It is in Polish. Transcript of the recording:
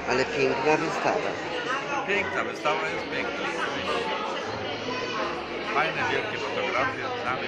Ale piękna wystawa. Piękna wystawa jest piękna. Fajne, wielkie fotografie, znamy